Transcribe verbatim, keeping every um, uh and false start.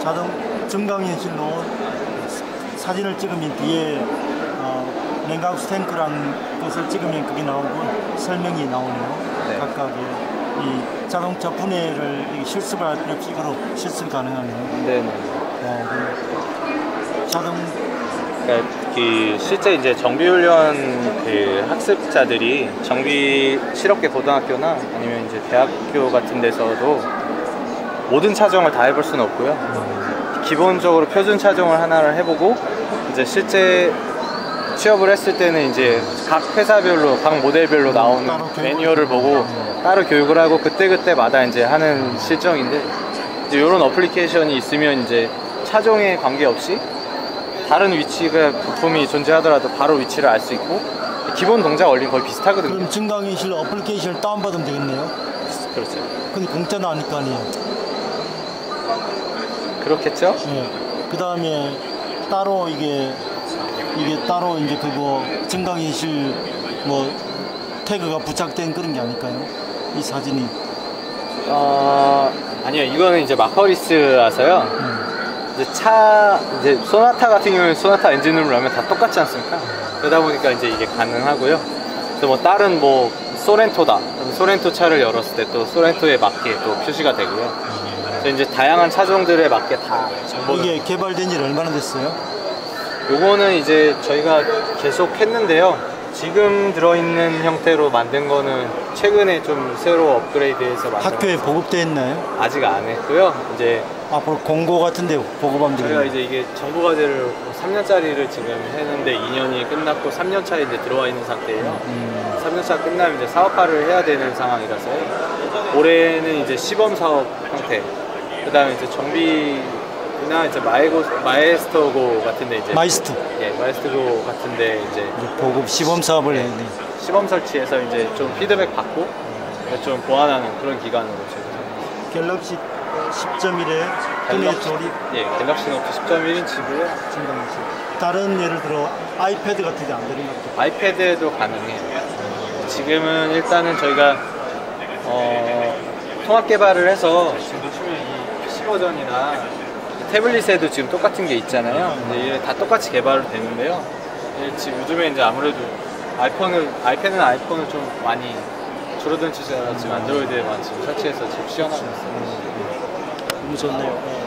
자동 증강현실로 사진을 찍으면 뒤에 어, 냉각수 탱크랑 것을 찍으면 그게 나오고 설명이 나오네요. 네. 각각의 이 자동차 분해를 실습할 필요 없이 이거로 실습이 가능하네요. 네. 어, 그 자동 그러니까 그 실제 이제 정비훈련 그 학습자들이 정비 실업계 고등학교나 아니면 이제 대학교 같은 데서도 모든 차종을 다 해볼 수는 없고요. 음. 기본적으로 표준 차종을 하나를 해보고 이제 실제 취업을 했을 때는 이제 각 회사별로 각 모델별로 나오는 매뉴얼을 보고 따로 교육을 하고 그때그때마다 이제 하는 실정인데, 이제 이런 어플리케이션이 있으면 이제 차종에 관계없이 다른 위치가 부품이 존재하더라도 바로 위치를 알 수 있고 기본 동작 원리는 거의 비슷하거든요. 그럼 증강현실 어플리케이션을 다운받으면 되겠네요? 그렇죠. 근데 공짜는 아닐 거 아니에요? 그렇겠죠? 네. 그 다음에 따로 이게 이게 따로 이제 그거 증강현실 뭐 태그가 부착된 그런 게 아닐까요? 이 사진이. 어... 아니요, 이거는 이제 마커리스라서요. 음. 이제 차, 이제 소나타 같은 경우는 소나타 엔진으로 하면 다 똑같지 않습니까? 그러다 보니까 이제 이게 가능하고요. 그래서 뭐 다른 뭐 소렌토다, 소렌토 차를 열었을 때 또 소렌토에 맞게 또 표시가 되고요. 그래서 이제 다양한 차종들에 맞게 다 정보를. 이게 개발된 지 얼마나 됐어요? 요거는 이제 저희가 계속 했는데요. 지금 들어있는 형태로 만든 거는 최근에 좀 새로 업그레이드해서 만든. 학교에 보급되어 있나요? 아직 안 했고요. 이제 앞으로 공고 같은데 보급하면 되겠네요. 저희가 이제 이게 정보과제를 삼 년짜리를 지금 했는데 이 년이 끝났고 삼 년 차에 이제 들어와 있는 상태예요. 음. 삼 년 차 끝나면 이제 사업화를 해야 되는 상황이라서요. 올해는 이제 시범 사업 형태, 그 다음에 이제 정비나 이제 마에고, 마에스터고 같은데 이제 마이스터. 예, 마에스터고 같은데 이제 보급 시범 사업을 예, 해야 돼. 시범 설치해서 이제 좀 피드백 받고 좀 보완하는 그런 기간으로 지금. 갤럭시 십 점 일에 두뇌 조립. 예, 갤럭시 노트 십 점 일 인치고요. 증강현실. 다른 예를 들어 아이패드 같은 데 안 되는 것 같아요. 아이패드도 가능해요. 지금은 일단은 저희가 어, 통합 개발을 해서 지금 보시면 이 피씨 버전이나 태블릿에도 지금 똑같은 게 있잖아요. 근데 이게 다 똑같이 개발을 되는데요. 지금 요즘에 이제 아무래도 아이폰은 아이패드나 아이폰은 좀 많이 줄어든 추세라 지금 안드로이드에만 지금 설치해서 지금 시연하고 있어요. 너무 좋네요.